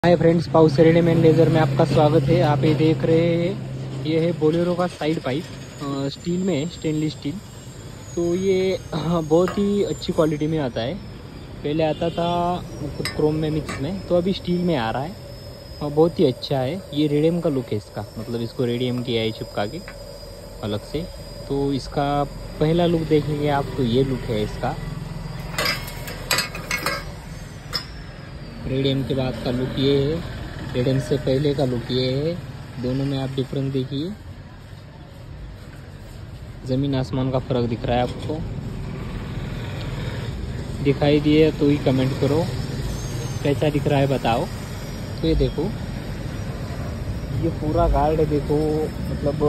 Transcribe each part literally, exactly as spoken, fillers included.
हाय friends, पाउस readymade लेज़र में आपका स्वागत है। आप ये देख रहे हैं, ये है बोलेरो का साइड पाइप, स्टील में है, स्टेनलेस स्टील। तो ये बहुत ही अच्छी क्वालिटी में आता है। पहले आता था मतलब क्रोम में मिक्स में, तो अभी स्टील में आ रहा है। और बहुत ही अच्छा है। ये रेडियम का लुक है इसका, मतलब इसको रेडियम किया है चिपका के अलग से। तो इसका पहला लुक देखेंगे आप तो ये लुक है इसका। रेडियम के बाद का लुक ये है, रेडियम से पहले का लुक ये है। दोनों में आप डिफरेंस देखिए, ज़मीन आसमान का फ़र्क दिख रहा है आपको। दिखाई दिए तो ही कमेंट करो, कैसा दिख रहा है बताओ। तो ये देखो, ये पूरा गार्ड है देखो, मतलब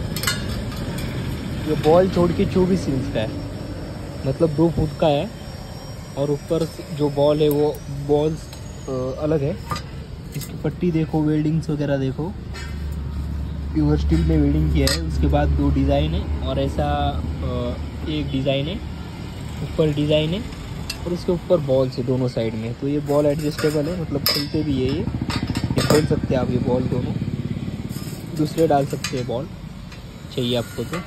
ये बॉल छोड़ के चौबीस इंच का है, मतलब दो फुट का है। और ऊपर जो बॉल है वो बॉल्स अलग है। इसकी पट्टी देखो, वेल्डिंग्स वगैरह देखो, प्योर स्टील में वेल्डिंग किया है। उसके बाद दो डिज़ाइन है, और ऐसा एक डिज़ाइन है, ऊपर डिज़ाइन है, और उसके ऊपर बॉल्स है दोनों साइड में। तो ये बॉल एडजस्टेबल है, मतलब खुलते भी है। ये ये खोल सकते हैं आप, ये बॉल दोनों दूसरे डाल सकते हैं बॉल चाहिए आपको। तो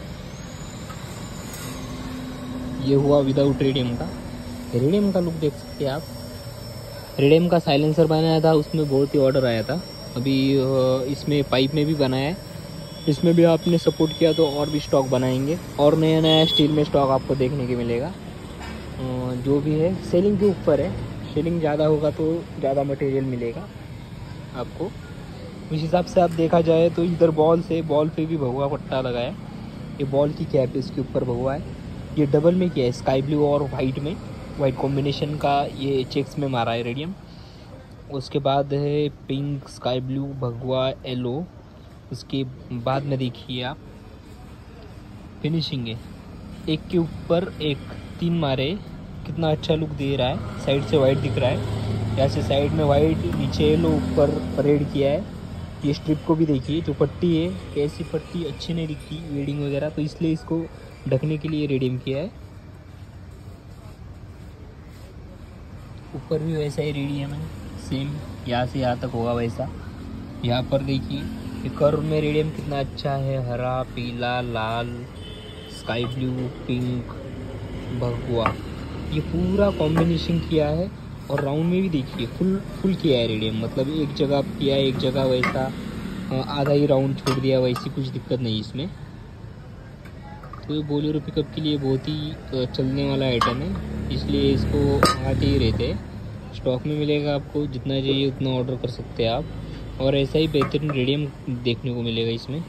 ये हुआ विदाउट रेडियम का। रेडियम का लुक देख सकते हैं आप। रेडियम का साइलेंसर बनाया था, उसमें बहुत ही ऑर्डर आया था। अभी इसमें पाइप में भी बनाया है, इसमें भी आपने सपोर्ट किया तो और भी स्टॉक बनाएंगे, और नया नया स्टील में स्टॉक आपको देखने को मिलेगा। जो भी है सेलिंग के ऊपर है, सेलिंग ज़्यादा होगा तो ज़्यादा मटेरियल मिलेगा आपको। उस हिसाब से आप देखा जाए तो इधर बॉल से बॉल पे भी भगवा पट्टा लगा है। ये बॉल की कैप इसके ऊपर भगवा है। ये डबल में किया है, स्काई ब्लू और वाइट में, वाइट कॉम्बिनेशन का ये चेक्स में मारा है रेडियम। उसके बाद है पिंक, स्काई ब्लू, भगवा, येलो। उसके बाद में देखिए आप फिनिशिंग है, एक के ऊपर एक तीन मारे, कितना अच्छा लुक दे रहा है। साइड से वाइट दिख रहा है, यहाँ से साइड में वाइट, नीचे येलो, ऊपर परेड किया है। ये स्ट्रिप को भी देखिए, जो पट्टी है कैसी पट्टी अच्छी नहीं दिखती वेल्डिंग वगैरह, तो इसलिए इसको ढकने के लिए रेडियम किया है। ऊपर भी वैसा ही रेडियम है, सेम यहाँ से यहाँ तक होगा वैसा। यहाँ पर देखिए ये कर्व में रेडियम कितना अच्छा है, हरा, पीला, लाल, स्काई ब्लू, पिंक, भगवा, ये पूरा कॉम्बिनेशन किया है। और राउंड में भी देखिए फुल फुल किया है रेडियम, मतलब एक जगह किया है, एक जगह वैसा आधा ही राउंड छोड़ दिया, वैसी कुछ दिक्कत नहीं इसमें। तो ये बोलेरो पिकअप के लिए बहुत ही चलने वाला आइटम है, इसलिए इसको आते ही रहते हैं। स्टॉक में मिलेगा आपको, जितना चाहिए उतना ऑर्डर कर सकते हैं आप। और ऐसा ही बेहतरीन रेडियम देखने को मिलेगा इसमें।